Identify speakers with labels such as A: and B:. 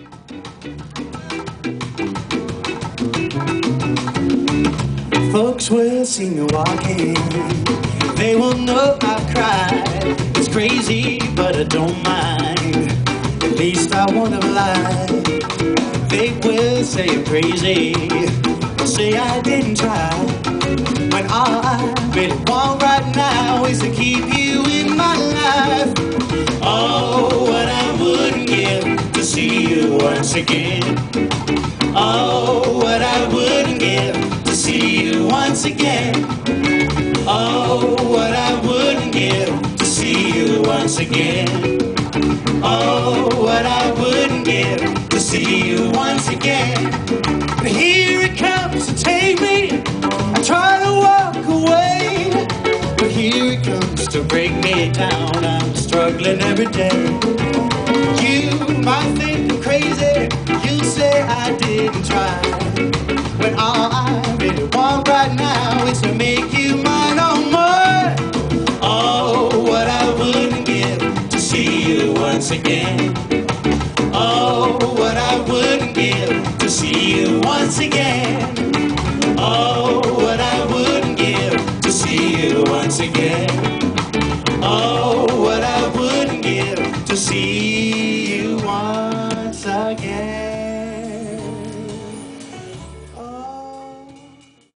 A: Folks will see me walking, they will know I've cried. It's crazy, but I don't mind. At least I won't have lied. They will say I'm crazy, they'll say I didn't try, when all I really want right now is to keep you in my life. Oh, what I wouldn't give to see you once again. Oh, what I wouldn't give to see you once again. Oh, what I wouldn't give to see you once again. Oh, what I wouldn't give to see you once again. But here it comes to take me. I try to walk away, but here it comes to break me down. I'm struggling every day. You might think I'm crazy, you say I didn't try, when all I really want right now is to make you mine on more. Oh, what I wouldn't give to see you once again. Oh, what I wouldn't give to see you once again. Oh, what I wouldn't give to see you once again. Oh, what I wouldn't give to see you